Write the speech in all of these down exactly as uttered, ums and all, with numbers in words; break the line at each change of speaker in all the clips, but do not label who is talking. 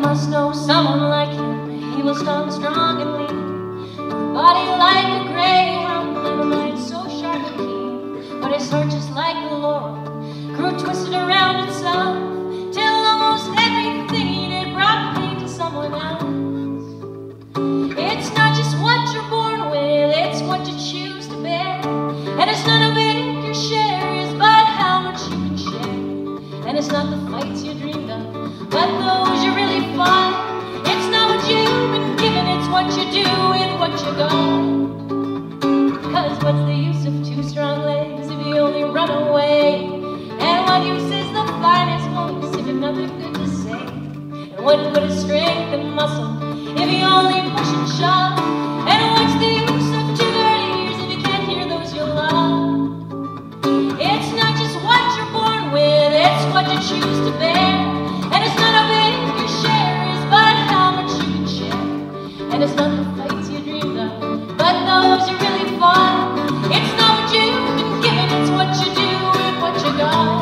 must know someone like him. He was strong, strong and lean, with a body like a greyhound, and a mind so sharp and keen. But his heart, just like a laurel, grew twisted around itself, till almost everything he did brought pain to someone else. It's not just what you're born with, it's what you choose to bear. And it's not how big your share is, but how much you can share. And it's not the fights you dreamed of, but those you really fought. It's not what you've been given, it's what you do with what you got. Cause what's the use of two strong legs if you only run away? And what use is the finest voice if you've nothing good to say? And what good is strength and muscle if you only push and shove? And what's the use of two good ears if you can't hear those you love? It's not just what you're born with, it's what you choose to bear. And it's not how big your share is, but how much you can share. And it's not the fights you dreamed of, but those you really fought. It's not what you've been given, it's what you do with what you got.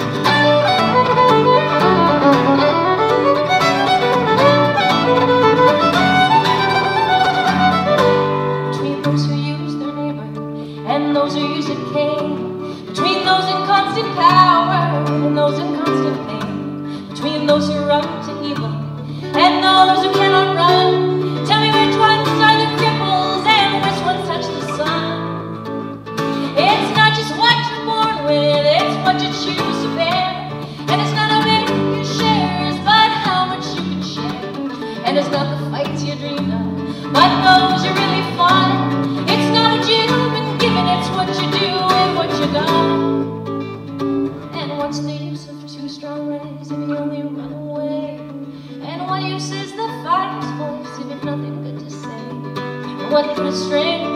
Between those who use their neighbor and those who use it cane, between those in constant power and those in constant pain, between those who run to evil and those who cannot run, tell me which ones are the cripples and which ones touch the sun. It's not just what you're born with, it's what you choose to bear. And it's not how big your share is, but how much you can share. And it's not the fights you dreamed of, but those you really fought. It's not what you've been given, it's what you do with what you got. And what's the use of two strong legs if you only run away? And what use is the fighter's voice if you've nothing good to say? And what good is strength